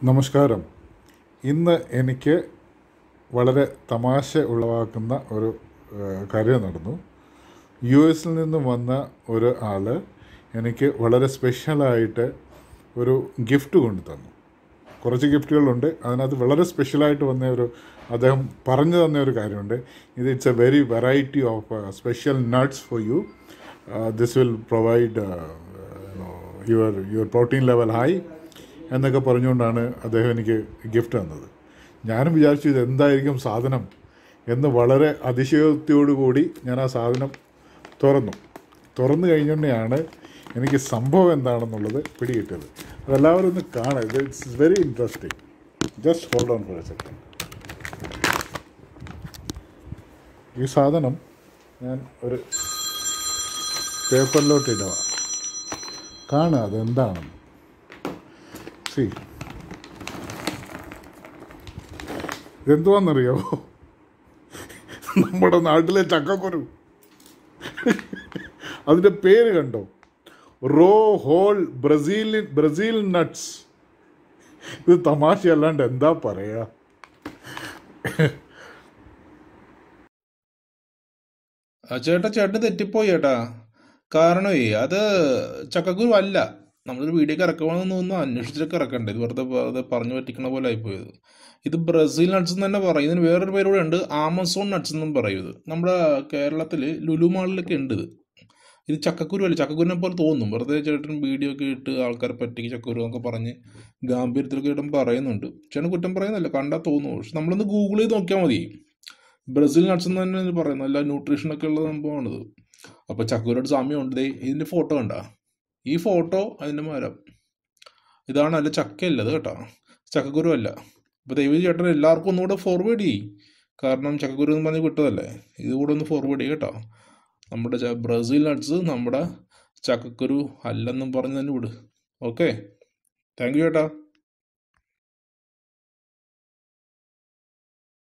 നമസ്കാരം. ഇന്ന് എനിക്ക് വളരെ തമാശ ഉളവാക്കുന്ന ഒരു കാര്യം നടന്നു. US നിന്നും വന്ന ഒരു ആൾ എനിക്ക് വളരെ സ്പെഷ്യലായിട്ട് ഒരു ഗിഫ്റ്റ് കൊണ്ടു തന്നു. കുറച്ച് ഗിഫ്റ്റുകളുണ്ട്, അതിനകത്ത് വളരെ സ്പെഷ്യലായിട്ട് വന്ന അദ്ദേഹം പറഞ്ഞു തന്ന ഒരു കാര്യമുണ്ട്. It's a very variety of special nuts for you. This will provide your protein level high എന്നൊക്കെ പറഞ്ഞുകൊണ്ടാണ് അദ്ദേഹം എനിക്ക് ഗിഫ്റ്റ് തന്നത്. ഞാനും വിചാരിച്ചു ഇത് എന്തായിരിക്കും സാധനം എന്ന്. വളരെ അതിശയോക്തിയോടുകൂടി ഞാൻ ആ സാധനം തുറന്നു കഴിഞ്ഞുകൊണ്ടാണ് എനിക്ക് സംഭവം എന്താണെന്നുള്ളത് പിടികിട്ടിയത്. അതെല്ലാവരും ഒന്ന് കാണാം. It's very interesting. Just hold on for a second. ഈ സാധനം ഞാൻ ഒരു പേപ്പറിലോട്ട് ഇടുക. കാണുക അതെന്താണെന്ന്. ഇതെന്തുവാന്നറിയാമോ? നമ്മുടെ നാട്ടിലെ ചക്കക്കുരു. അതിൻ്റെ പേര് കണ്ടോ? Raw whole Brazil nuts. ഇത് തമാശയല്ലാണ്ട് എന്താ പറയാ. ചേട്ടൻ തെറ്റിപ്പോയി ചേട്ടാ. കാരണമേ അത് ചക്കക്കുരു അല്ല. നമ്മളൊരു വീഡിയോക്ക് ഇറക്കണമെന്ന് തോന്നുന്നു, അന്വേഷിച്ചിട്ടൊക്കെ ഇറക്കണ്ടേ. ഇത് വെറുതെ പറഞ്ഞു പറ്റിക്കണ പോലെ ആയിപ്പോയത്. ഇത് ബ്രസീൽ നട്ട്സ് എന്ന് തന്നെ പറയും. ഇതിന് വേറൊരു പേര് കൂടെ ഉണ്ട്, ആമസോൺ നട്ട്സ് എന്നും പറയും. ഇത് നമ്മുടെ കേരളത്തിൽ ലുലു മാളിലൊക്കെ ഉണ്ട്. ഇത് ചക്കക്കുരു അല്ല. ചക്കക്കുരുനെ പോലെ തോന്നും. വെറുതെ ചേട്ടൻ വീഡിയോ ഒക്കെ ഇട്ട് ആൾക്കാരെ പറ്റിക്ക് ചക്കക്കുരു എന്നൊക്കെ പറഞ്ഞ് ഗാംഭീര്യത്തിലൊക്കെ ചേട്ടൻ പറയുന്നുണ്ട്. ചേട്ടൻ കുറ്റം പറയുന്നല്ല, കണ്ടാൽ തോന്നുന്നു. പക്ഷെ നമ്മളൊന്ന് ഗൂഗിൾ ചെയ്ത് നോക്കിയാൽ മതി. ബ്രസീൽ നട്ട്സ് എന്ന് തന്നെ പറയുന്നത്. നല്ല ന്യൂട്രീഷനൊക്കെ ഉള്ള സംഭവമാണിത്. അപ്പോൾ ചക്കക്കുരുയുടെ സാമ്യമുണ്ട്. ഇതിൻ്റെ ഫോട്ടോ കണ്ട, ഈ ഫോട്ടോ അതിൻ്റെ മരം ഇതാണ്. അല്ല ചക്കയല്ലത് കേട്ടോ, ചക്കക്കുരു അല്ല. അപ്പോൾ ദയവ് ചേട്ടൻ എല്ലാവർക്കും ഒന്നുകൂടെ ഫോർവേഡ് ചെയ്യും. കാരണം ചക്കക്കുരു എന്ന് പറഞ്ഞ് വിട്ടതല്ലേ, ഇത് കൂടെ ഒന്ന് ഫോർവേഡ് ചെയ്യും കേട്ടോ. നമ്മുടെ ബ്രസീൽ നട്ട്സ് നമ്മുടെ ചക്കക്കുരു അല്ലെന്നും പറഞ്ഞ് തന്നെ വിട്. ഓക്കെ, താങ്ക് യു ചേട്ടാ.